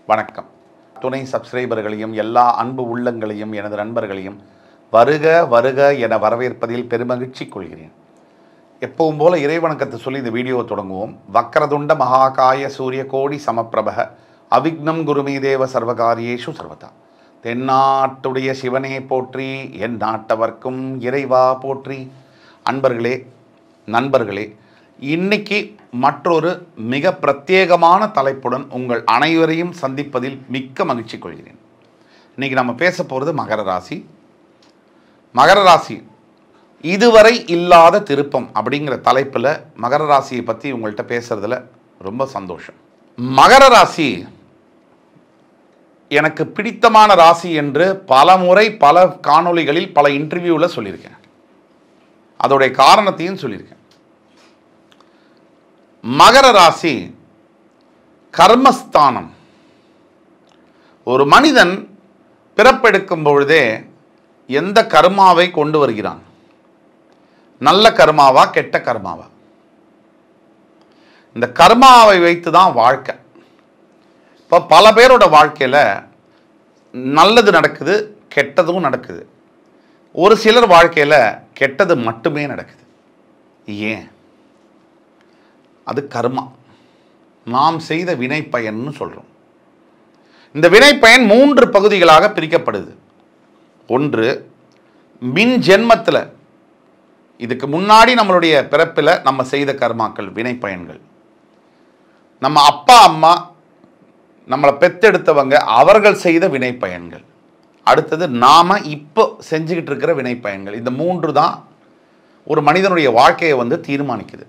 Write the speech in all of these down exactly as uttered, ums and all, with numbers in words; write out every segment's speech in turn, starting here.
வணக்கம். துணை சப்ஸ்கிரைபர்களையும் எல்லா அன்பு உள்ளங்களையும் எனது நண்பர்களையும் வருக வருக என வரவேற்பதில் பெருமகிழ்ச்சி கொள்கிறேன். எப்பவும் போல இறைவணக்கத்தை சொல்லி இந்த வீடியோவை தொடங்குவோம். வக்கரதுண்ட மகாகாய சூரிய கோடி சமப்பிரபக அவிக்னம் குருமே தேவ சர்வகாரியேஷு சர்வதா. தென்னாட்டுடைய சிவனே போற்றி, என் நாட்டவர்க்கும் இறைவா போற்றி. அன்பர்களே, நண்பர்களே, இன்னைக்கு மற்றொரு மிக பிரத்யேகமான தலைப்புடன் உங்கள் அனைவரையும் சந்திப்பதில் மிக்க மகிழ்ச்சி கொள்கிறேன். இன்னைக்கு நம்ம பேச போகிறது மகர ராசி. மகர ராசி இதுவரை இல்லாத திருப்பம் அப்படிங்கிற தலைப்பில் மகர ராசியை பற்றி உங்கள்கிட்ட பேசுறதுல ரொம்ப சந்தோஷம். மகர ராசி எனக்கு பிடித்தமான ராசி என்று பல முறை பல காணொளிகளில் பல இன்டர்வியூவில் சொல்லியிருக்கேன். அதோடைய காரணத்தையும் சொல்லியிருக்கேன். மகர ராசி கர்மஸ்தானம். ஒரு மனிதன் பிறப்பெடுக்கும் பொழுதே எந்த கர்மாவை கொண்டு வருகிறான்? நல்ல கர்மாவா கெட்ட கர்மாவா? இந்த கர்மாவை வைத்து தான் வாழ்க்கை. இப்போ பல பேரோட வாழ்க்கையில் நல்லது நடக்குது, கெட்டதும் நடக்குது. ஒரு சிலர் வாழ்க்கையில் கெட்டது மட்டுமே நடக்குது. ஏன்? அது கர்மா, நாம் செய்த வினை பயன்னு சொல்கிறோம். இந்த வினை பயன் மூன்று பகுதிகளாக பிரிக்கப்படுது. ஒன்று, மின் ஜென்மத்தில், இதுக்கு முன்னாடி நம்மளுடைய பிறப்பில் நம்ம செய்த கர்மாக்கள், வினை பயன்கள். நம்ம அப்பா அம்மா நம்மளை பெத்தெடுத்தவங்க அவர்கள் செய்த வினை பயன்கள். அடுத்தது நாம் இப்போ செஞ்சுக்கிட்டு இருக்கிற வினை பயன்கள். இந்த மூன்று தான் ஒரு மனிதனுடைய வாழ்க்கையை வந்து தீர்மானிக்குது.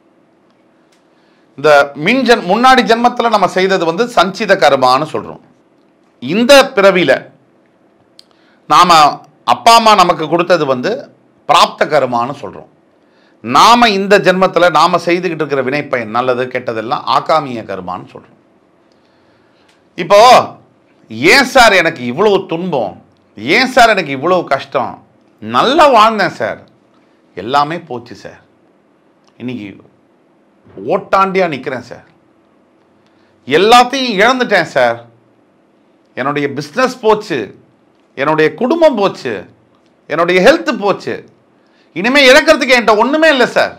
இந்த மின் ஜென் முன்னாடி ஜென்மத்தில் நம்ம செய்தது வந்து சஞ்சித கர்மான்னு சொல்கிறோம். இந்த பிறவியில் நாம் அப்பா அம்மா நமக்கு கொடுத்தது வந்து பிராப்த கர்மான்னு சொல்கிறோம். நாம் இந்த ஜென்மத்தில் நாம் செய்துக்கிட்டு இருக்கிற வினைப்பயன், நல்லது கெட்டதெல்லாம் ஆகாமிய கர்மான்னு சொல்கிறோம். இப்போ ஏன் சார் எனக்கு இவ்வளோ துன்பம், ஏன் சார் எனக்கு இவ்வளோ கஷ்டம், நல்லா வாழ்ந்தேன் சார், எல்லாமே போச்சு சார், இன்னைக்கு ஓட்டாண்டியா நிற்கிறேன் சார், எல்லாத்தையும் இழந்துட்டேன் சார், என்னுடைய பிஸ்னஸ் போச்சு, என்னுடைய குடும்பம் போச்சு, என்னுடைய ஹெல்த் போச்சு, இனிமேல் இழக்கிறதுக்கு என்கிட்ட ஒன்றுமே இல்லை சார்.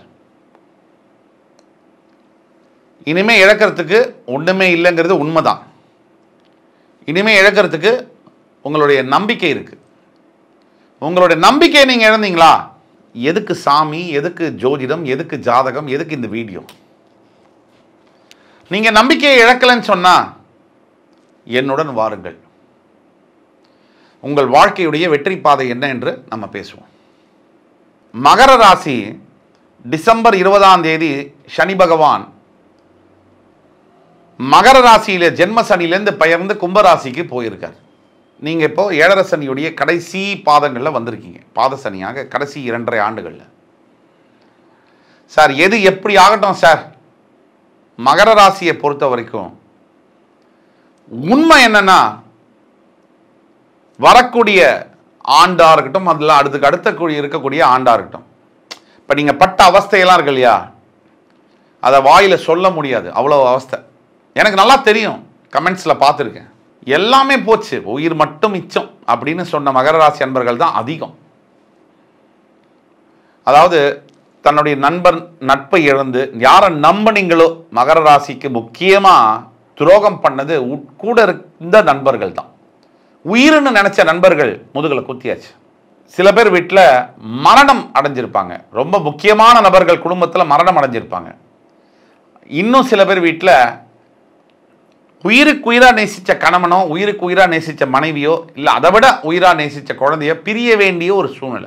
இனிமேல் இழக்கிறதுக்கு ஒன்றுமே இல்லைங்கிறது உண்மைதான். இனிமேல் இழக்கிறதுக்கு உங்களுடைய நம்பிக்கை இருக்கு. உங்களுடைய நம்பிக்கையை நீங்கள் இழந்தீங்களா? எதுக்கு சாமி, எதுக்கு ஜோதிடம், எதுக்கு ஜாதகம், எதுக்கு இந்த வீடியோ? நீங்க நம்பிக்கையை இழக்கலன்னு சொன்னா என்னுடன் வாருங்கள். உங்கள் வாழ்க்கையுடைய வெற்றி பாதை என்ன என்று நம்ம பேசுவோம். மகர ராசி டிசம்பர் இருபதாம் தேதி சனி பகவான் மகர ராசியில ஜென்ம சனியிலேருந்து பெயர்ந்து கும்பராசிக்கு போயிருக்கார். நீங்கள் இப்போ ஏழரை சனியுடைய கடைசி பாதங்களில் வந்திருக்கீங்க. பாத சனியாக கடைசி இரண்டரை ஆண்டுகளில். சார் எது எப்படி ஆகட்டும் சார், மகர ராசியை பொறுத்த வரைக்கும் உண்மை என்னன்னா, வரக்கூடிய ஆண்டா இருக்கட்டும், அதில் அடுத்துக்கு அடுத்த இருக்கக்கூடிய ஆண்டா இருக்கட்டும், இப்போ நீங்கள் பட்ட அவஸ்தையெல்லாம் இருக்கு இல்லையா, அதை வாயில சொல்ல முடியாது, அவ்வளோ அவஸ்தை. எனக்கு நல்லா தெரியும், கமெண்ட்ஸில் பார்த்துருக்கேன். எல்லாமே போச்சு, உயிர் மட்டும் மிச்சம் அப்படின்னு சொன்ன மகர ராசி அன்பர்கள் தான் அதிகம். அதாவது தன்னுடைய நண்பன் நட்பை இழந்து யாரை நம்பினீங்களோ, மகர ராசிக்கு முக்கியமாக துரோகம் பண்ணது கூட இருந்த நண்பர்கள் தான். உயிர்னு நினைச்ச நண்பர்கள் முதுகில் குத்தியாச்சு. சில பேர் வீட்டில் மரணம் அடைஞ்சிருப்பாங்க. ரொம்ப முக்கியமான நபர்கள் குடும்பத்தில் மரணம் அடைஞ்சிருப்பாங்க. இன்னும் சில பேர் வீட்டில் உயிருக்கு உயிராக நேசித்த கணவனோ, உயிருக்கு உயிராக நேசித்த மனைவியோ, இல்லை அதை விட உயிராக நேசித்த குழந்தையோ பிரிய வேண்டிய ஒரு சூழ்நிலை.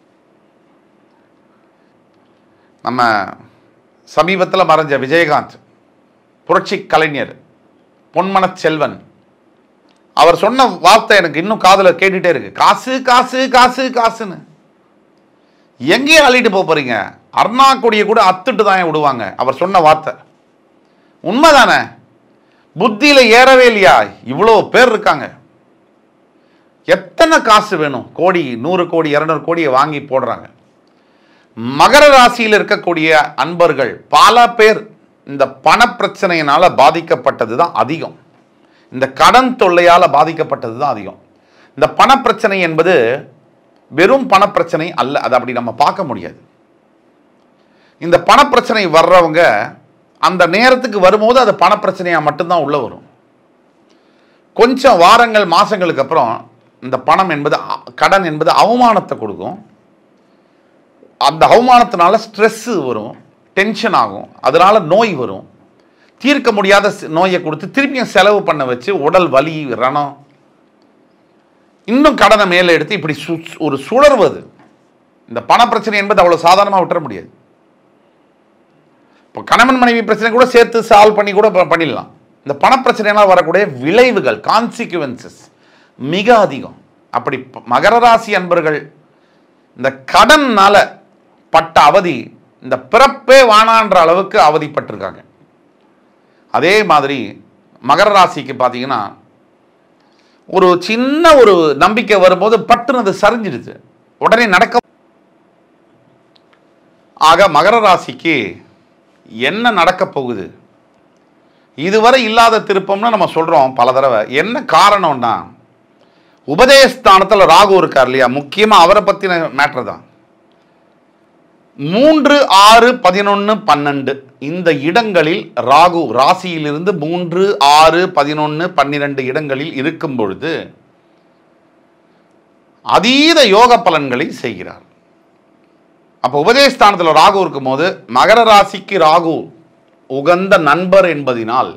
நம்ம சமீபத்தில் மறைஞ்ச விஜயகாந்த், புரட்சி கலைஞர், பொன்மன செல்வன், அவர் சொன்ன வார்த்தை எனக்கு இன்னும் காதில் கேட்டுட்டே இருக்கு. காசு காசு காசு காசுன்னு. எங்கேயும் அள்ளிட்டு போக போறீங்க? அருணா கொடியை கூட அத்துட்டு தான் விடுவாங்க. அவர் சொன்ன வார்த்தை உண்மைதானே? புத்தியில ஏறவே இல்லையா? இவ்வளோ பேர் இருக்காங்க, எத்தனை காசு வேணும்? கோடி, நூறு கோடி, இருநூறு கோடியை வாங்கி போடுறாங்க. மகர ராசியில் இருக்கக்கூடிய அன்பர்கள் பல பேர் இந்த பண பிரச்சனையினால பாதிக்கப்பட்டது தான் அதிகம். இந்த கடன் தொல்லையால் பாதிக்கப்பட்டது தான் அதிகம். இந்த பணப்பிரச்சனை என்பது வெறும் பணப்பிரச்சனை அல்ல, அதை அப்படி நம்ம பார்க்க முடியாது. இந்த பணப்பிரச்சனை வர்றவங்க அந்த நேரத்துக்கு வரும்போது அது பணப்பிரச்சனையாக மட்டும்தான் உள்ள வரும். கொஞ்சம் வாரங்கள் மாதங்களுக்கு அப்புறம் இந்த பணம் என்பது, கடன் என்பது அவமானத்தை கொடுக்கும். அந்த அவமானத்தினால ஸ்ட்ரெஸ்ஸு வரும், டென்ஷன் ஆகும், அதனால நோய் வரும். தீர்க்க முடியாத நோயை கொடுத்து திருப்பியும் செலவு பண்ண வச்சு உடல் வலி, ரணம், இன்னும் கடனை மேலே எடுத்து இப்படி சு ஒரு சுழர்வது. இந்த பண பிரச்சனை என்பது அவ்வளோ சாதாரணமாக விட்டுற முடியாது. இப்போ கணவன் மனைவி பிரச்சனை கூட சேர்த்து சால்வ் பண்ணி கூட பண்ணிடலாம். இந்த பணப்பிரச்சனையால் வரக்கூடிய விளைவுகள், கான்சிக்வன்சஸ் மிக அதிகம். அப்படி மகர ராசி அன்பர்கள் இந்த கடன்னால பட்ட அவதி இந்த பிறப்பே வானான்ற அளவுக்கு அவதிப்பட்டிருக்காங்க. அதே மாதிரி மகர ராசிக்கு பார்த்தீங்கன்னா ஒரு சின்ன ஒரு நம்பிக்கை வரும்போது பட்டுனது சரிஞ்சிடுது, உடனே நடக்க. ஆக மகர ராசிக்கு என்ன நடக்க போகுது, இதுவரை இல்லாத திருப்பம்னு நம்ம சொல்றோம் பல தடவை. என்ன காரணம்னா, உபதேசஸ்தானத்தில் ராகு இருக்கார் இல்லையா, முக்கியமாக அவரை பற்றின மேட்டர் தான். மூன்று ஆறு பதினொன்று பன்னெண்டு இந்த இடங்களில் ராகு ராசியிலிருந்து மூன்று ஆறு பதினொன்று பன்னிரெண்டு இடங்களில் இருக்கும் பொழுது அதீத யோக பலன்களை செய்கிறார். அப்போ உபதேசஸ்தானத்தில் ராகு இருக்கும் போது மகர ராசிக்கு ராகு உகந்த நண்பர் என்பதினால்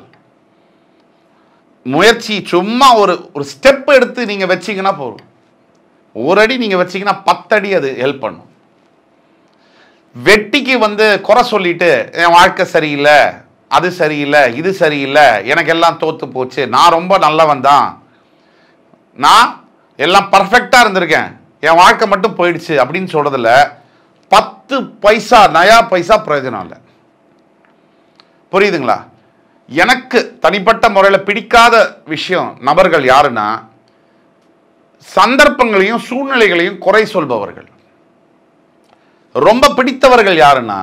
முயற்சி சும்மா ஒரு ஒரு ஸ்டெப் எடுத்து நீங்கள் வச்சிங்கன்னா போதும். ஒரு அடி நீங்கள் வச்சிங்கன்னா பத்தடி அது ஹெல்ப் பண்ணும். வெட்டிக்கு வந்து குறை சொல்லிட்டு என் வாழ்க்கை சரியில்லை, அது சரியில்லை, இது சரியில்லை, எனக்கு எல்லாம் தோற்று போச்சு, நான் ரொம்ப நல்லவன் தான், நான் எல்லாம் பர்ஃபெக்டாக இருந்திருக்கேன், என் வாழ்க்கை மட்டும் போயிடுச்சு அப்படின்னு சொல்கிறதில்ல பத்து பைசா நயா பைசா பிரயோஜனம் இல்லை. புரியுதுங்களா? எனக்கு தனிப்பட்ட முறையில் பிடிக்காத விஷயம் நபர்கள் யாருன்னா, சந்தர்ப்பங்களையும் சூழ்நிலைகளையும் குறை சொல்பவர்கள். ரொம்ப பிடித்தவர்கள் யாருன்னா,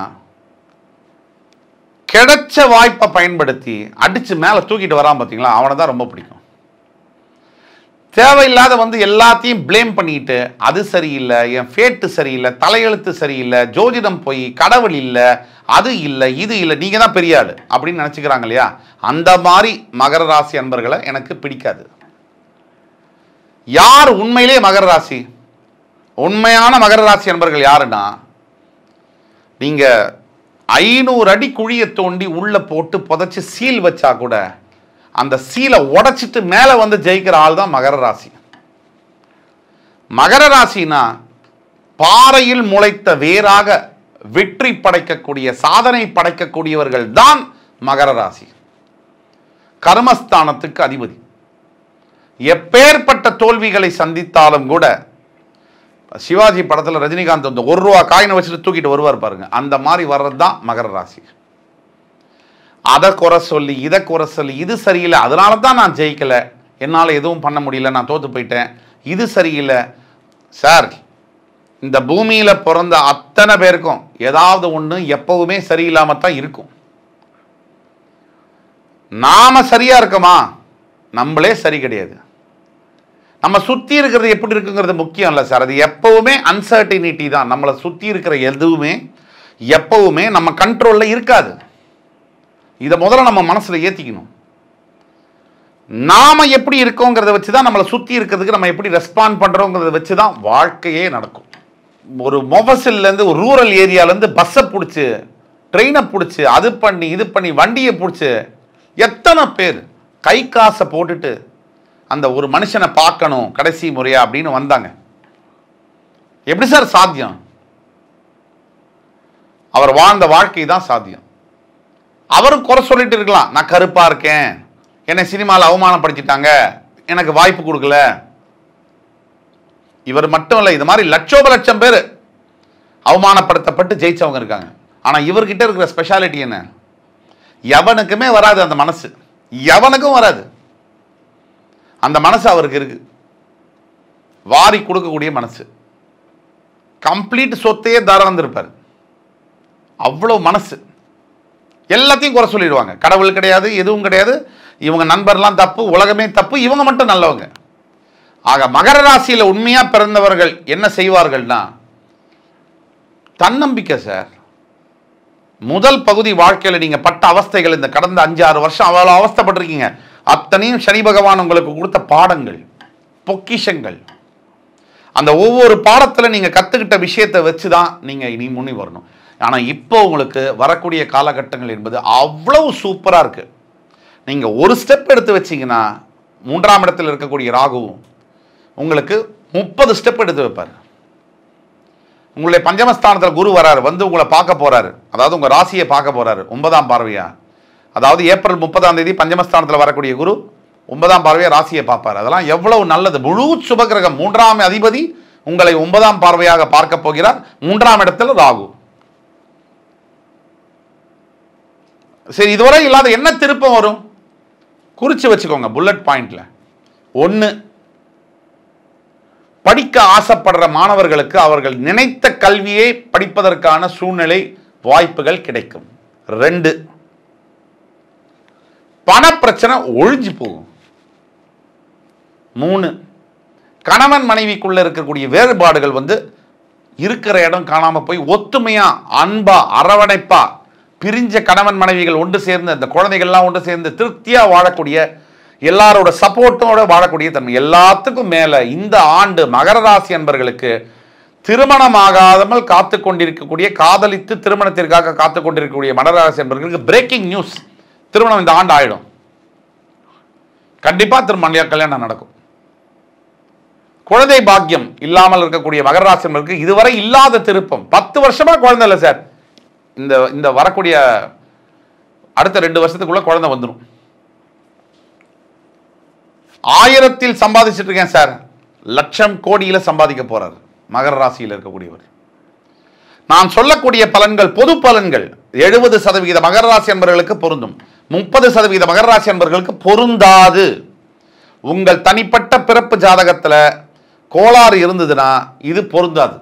கிடைச்ச வாய்ப்பை பயன்படுத்தி அடிச்சு மேலே தூக்கிட்டு வராம பார்த்தீங்களா, அவனை தான் ரொம்ப பிடிக்கும். தேவையில்லாத வந்து எல்லாத்தையும் பிளேம் பண்ணிட்டு, அது சரியில்லை, என் ஃபேட்டு சரியில்லை, தலையெழுத்து சரியில்லை, ஜோதிடம் போய், கடவுள் இல்லை, அது இல்லை, இது இல்லை, நீங்க தான் பெரிய ஆளு அப்படின்னு நினைச்சுக்கிறாங்க இல்லையா, அந்த மாதிரி மகர ராசி அன்பர்களை எனக்கு பிடிக்காது. யார் உண்மையிலே மகர ராசி, உண்மையான மகர ராசி அன்பர்கள் யாருன்னா, நீங்க ஐநூறு அடி குழியை தோண்டி உள்ள போட்டு புதைச்சு சீல் வச்சா கூட அந்த சீலை உடைச்சிட்டு மேலே வந்து ஜெயிக்கிற ஆள் தான் மகர ராசி. மகர ராசினா பாறையில் முளைத்த வேராக வெற்றி படைக்கக்கூடிய, சாதனை படைக்கக்கூடியவர்கள் தான் மகர ராசி. கர்மஸ்தானத்துக்கு அதிபதி. எப்பேற்பட்ட தோல்விகளை சந்தித்தாலும் கூட, சிவாஜி படத்தில் ரஜினிகாந்த் வந்து ஒரு ரூபா காயினை வச்சுட்டு தூக்கிட்டு வருவார் பாருங்க, அந்த மாதிரி வர்றது தான் மகர ராசி. அதை குறை சொல்லி இதை குறை சொல்லி இது சரியில்லை, அதனால தான் நான் ஜெயிக்கலை, என்னால் எதுவும் பண்ண முடியல, நான் தோற்று போயிட்டேன், இது சரியில்லை. சார், இந்த பூமியில் பிறந்த அத்தனை பேருக்கும் ஏதாவது ஒன்று எப்பவுமே சரியில்லாமல் தான் இருக்கும். நாம சரியா இருக்கோமா? நம்மளே சரி கிடையாது. நம்ம சுற்றி இருக்கிறது எப்படி இருக்குங்கிறது முக்கியம் இல்லை சார், அது எப்பவுமே அன்சர்டினிட்டி தான். நம்மளை சுற்றி இருக்கிற எதுவுமே எப்பவுமே நம்ம கண்ட்ரோலில் இருக்காது. இதை முதல்ல நம்ம மனசில் ஏற்றிக்கணும். நாம எப்படி இருக்கோங்கிறத வச்சு தான் நம்மளை சுற்றி இருக்கிறதுக்கு நம்ம எப்படி ரெஸ்பாண்ட் பண்ணுறோங்கிறத வச்சு தான் வாழ்க்கையே நடக்கும். ஒரு மொபசில்லேருந்து ஒரு ரூரல் ஏரியாலேருந்து பஸ்ஸை பிடிச்சி, ட்ரெயினை பிடிச்சி, அது பண்ணி இது பண்ணி வண்டியை பிடிச்சி எத்தனை பேர் கை காசை போட்டுட்டு அந்த ஒரு மனுஷனை பார்க்கணும் கடைசி முறையா அப்படின்னு வந்தாங்க. எப்படி சார் சாத்தியம்? அவர் வாழ்ந்த வாழ்க்கை தான் சாத்தியம். அவரும் குறை சொல்லிட்டு இருக்கலாம், நான் கருப்பா இருக்கேன், என்னை சினிமாவில் அவமானப்படுத்திட்டாங்க, எனக்கு வாய்ப்பு கொடுக்கல. இவர் மட்டும் இல்லை, இது மாதிரி லட்சோப லட்சம் பேர் அவமானப்படுத்தப்பட்டு ஜெயிச்சவங்க இருக்காங்க. ஆனால் இவர்கிட்ட இருக்கிற ஸ்பெஷாலிட்டி என்ன? எவனுக்குமே வராது அந்த மனசு, எவனுக்கும் வராது. அந்த மனசு அவருக்கு இருக்கு, வாரி கொடுக்கக்கூடிய மனசு. கம்ப்ளீட் சொத்தையே தாரம் வந்திருப்பார், அவ்வளோ மனசு. எல்லாத்தையும் குறை சொல்லிடுவாங்க, கடவுள் கிடையாது, எதுவும் கிடையாது, இவங்க நண்பர்லாம் தப்பு, உலகமே தப்பு, இவங்க மட்டும் நல்லவங்க. ஆக மகர ராசியில் உண்மையா பிறந்தவர்கள் என்ன செய்வார்கள்னா, தன்னம்பிக்கை சார். முதல் பகுதி வாழ்க்கையில் நீங்க பட்ட அவஸ்தைகள், இந்த கடந்த அஞ்சு ஆறு வருஷம் அவ்வளோ அவஸ்தைப்பட்டிருக்கீங்க. அத்தனையும் சனி பகவான் உங்களுக்கு கொடுத்த பாடங்கள், பொக்கிஷங்கள். அந்த ஒவ்வொரு பாடத்தில் நீங்க கத்துக்கிட்ட விஷயத்தை வச்சுதான் நீங்க இனி முன்னி வரணும். ஆனா இப்போ உங்களுக்கு வரக்கூடிய காலகட்டங்கள் என்பது அவ்வளவு சூப்பரா இருக்கு. நீங்க ஒரு ஸ்டெப் எடுத்து வச்சீங்கன்னா மூன்றாம் இடத்தில் இருக்கக்கூடிய ராகுவும் உங்களுக்கு முப்பது ஸ்டெப் எடுத்து வைப்பார். உங்களுடைய பஞ்சமஸ்தானத்தில் குரு வராரு, வந்து உங்களை பார்க்க போறாரு. அதாவது உங்க ராசியை பார்க்க போறாரு ஒன்பதாம் பார்வையா. அதாவது ஏப்ரல் முப்பதாம் தேதி பஞ்சமஸ்தானத்தில் வரக்கூடிய குரு ஒன்பதாம் பார்வையா ராசியை பார்ப்பார். அதெல்லாம் எவ்வளவு நல்லது. முழு சுபகிரகம், மூன்றாம் அதிபதி உங்களை ஒன்பதாம் பார்வையாக பார்க்க போகிறார். மூன்றாம் இடத்தில் ராகு. சரி, இதுவரை இல்லாத என்ன திருப்பம் வரும் குறிச்சு வச்சுக்கோங்க புல்லட் பாயிண்ட்ல. ஒன்னு, படிக்க ஆசைப்படுற மாணவர்களுக்கு அவர்கள் நினைத்த கல்வியை படிப்பதற்கான சூழ்நிலை வாய்ப்புகள் கிடைக்கும். ரெண்டு, பண பிரச்சனை ஒழிஞ்சு போகும். மூணு, கணவன் மனைவிக்குள்ள இருக்கக்கூடிய வேறுபாடுகள் வந்து இருக்கிற இடம் காணாம போய் ஒத்துமையா அன்பா அரவணைப்பா பிரிஞ்ச கணவன் மனைவிகள் ஒன்று சேர்ந்து, அந்த குழந்தைகள்லாம் ஒன்று சேர்ந்து திருப்தியா வாழக்கூடிய, எல்லாரோட சப்போர்ட்டோட வாழக்கூடிய தன்மை. எல்லாத்துக்கும் மேல இந்த ஆண்டு மகர ராசி அன்பர்களுக்கு திருமணமாகாமல் காத்து கொண்டிருக்கக்கூடிய, காதலித்து திருமணத்திற்காக காத்து கொண்டிருக்கக்கூடிய மகர ராசி அன்பர்களுக்கு பிரேக்கிங் நியூஸ், திருமணம் இந்த ஆண்டு ஆயிடும். கண்டிப்பா திருமண கல்யாணம் நடக்கும். குழந்தை பாக்கியம் இல்லாமல் இருக்கக்கூடிய மகர ராசி அன்பர்களுக்கு இதுவரை இல்லாத திருப்பம். பத்து வருஷமா குழந்தை இல்லை சார். இந்த இந்த வரக்கூடிய அடுத்த ரெண்டு வருஷத்துக்குள்ள குழந்தை வந்துடும். ஆயிரத்தில் சம்பாதிச்சுட்டு இருக்கேன் சார், லட்சம் கோடியில சம்பாதிக்க போறார் மகர ராசியில் இருக்கக்கூடியவர். நான் சொல்லக்கூடிய பலன்கள் பொது பலன்கள். எழுபது சதவீத மகர ராசி அன்பர்களுக்கு பொருந்தும், முப்பது சதவீத மகர ராசி அன்பர்களுக்கு பொருந்தாது. உங்கள் தனிப்பட்ட பிறப்பு ஜாதகத்துல கோளாறு இருந்ததுன்னா இது பொருந்தாது.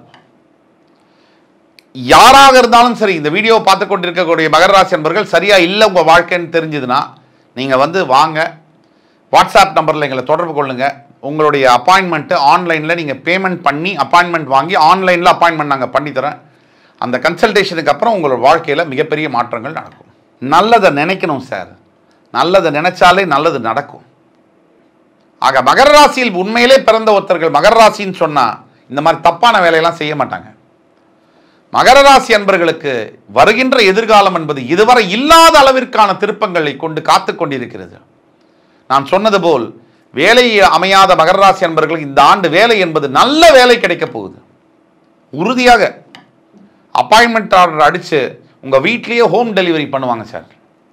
யாராக இருந்தாலும் சரி, இந்த வீடியோ பார்த்து கொண்டிருக்கக்கூடிய மகர ராசி அன்பர்கள் சரியா இல்லை உங்க வாழ்க்கைன்னு தெரிஞ்சதுன்னா நீங்க வந்து வாங்க, வாட்ஸ்அப் நம்பரில் எங்களை தொடர்பு கொள்ளுங்க. உங்களுடைய அப்பாயின்மெண்ட்டு ஆன்லைனில் நீங்கள் பேமெண்ட் பண்ணி அப்பாயின்மெண்ட் வாங்கி ஆன்லைனில் அப்பாயின்மெண்ட் நாங்கள் பண்ணித்தரேன். அந்த கன்சல்டேஷனுக்கு அப்புறம் உங்களோட வாழ்க்கையில் மிகப்பெரிய மாற்றங்கள் நடக்கும். நல்லதை நினைக்கணும் சார், நல்லதை நினைச்சாலே நல்லது நடக்கும். ஆக மகர ராசியில் உண்மையிலே பிறந்த ஒருத்தர்கள் மகர ராசின்னு சொன்னால் இந்த மாதிரி தப்பான வேலையெல்லாம் செய்ய மாட்டாங்க. மகர ராசி அன்பர்களுக்கு வருகின்ற எதிர்காலம் என்பது இதுவரை இல்லாத அளவிற்கான திருப்பங்களை கொண்டு காத்து கொண்டிருக்கிறது. நான் சொன்னது போல் வேலை அமையாத மகர ராசி அன்பர்களுக்கு இந்த ஆண்டு வேலை என்பது நல்ல வேலை கிடைக்க போகுது. உறுதியாக அப்பாயின்மெண்ட் ஆர்டர் அடிச்சு உங்க வீட்லயே ஹோம் டெலிவரி பண்ணுவாங்க சார்.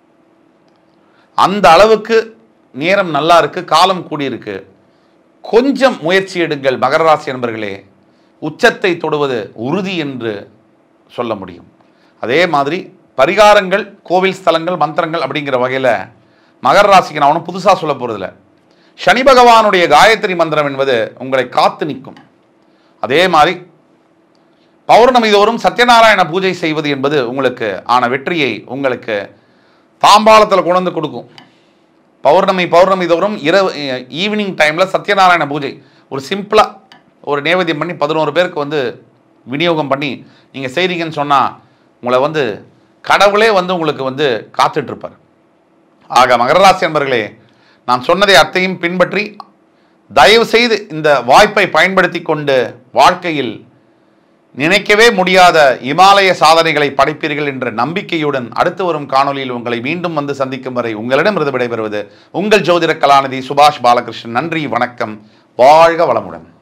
அந்த அளவுக்கு நேரம் நல்லா இருக்கு, காலம் கூடியிருக்கு. கொஞ்சம் முயற்சி எடுங்கள் மகர ராசி அன்பர்களே, உச்சத்தை தொடுவது உறுதி என்று சொல்ல முடியும். அதே மாதிரி பரிகாரங்கள், கோவில் ஸ்தலங்கள், மந்திரங்கள் அப்படிங்கிற வகையில் மகர ராசிக்கு நான் ஒன்றும் புதுசாக சொல்ல போகிறதில்ல. சனி பகவானுடைய காயத்ரி மந்திரம் என்பது உங்களை காத்து நிற்கும். அதே மாதிரி பௌர்ணமி தோறும் சத்யநாராயண பூஜை செய்வது என்பது உங்களுக்கு ஆன வெற்றியை உங்களுக்கு தாம்பாளத்தில் கொண்டு வந்து கொடுக்கும். பௌர்ணமி பௌர்ணமி தோறும் இரவு ஈவினிங் டைமில் சத்யநாராயண பூஜை ஒரு சிம்பிளாக ஒரு நேவேத்தியம் பண்ணி பதினோரு பேருக்கு வந்து விநியோகம் பண்ணி நீங்கள் செய்கிறீங்கன்னு சொன்னால் உங்களை வந்து கடவுளே வந்து உங்களுக்கு வந்து காத்துட்ருப்பார். ஆக மகர ராசி அன்பர்களே, நான் சொன்னதை அத்தையும் பின்பற்றி தயவு செய்து இந்த வாய்ப்பை பயன்படுத்தி கொண்டு வாழ்க்கையில் நினைக்கவே முடியாத இமாலய சாதனைகளை படைப்பீர்கள் என்ற நம்பிக்கையுடன் அடுத்து வரும் காணொலியில் உங்களை மீண்டும் வந்து சந்திக்கும் வரை உங்களிடமிருந்து விடைபெறுவது உங்கள் ஜோதிட கலாநிதி சுபாஷ் பாலகிருஷ்ணன். நன்றி, வணக்கம், வாழ்க வளமுடன்.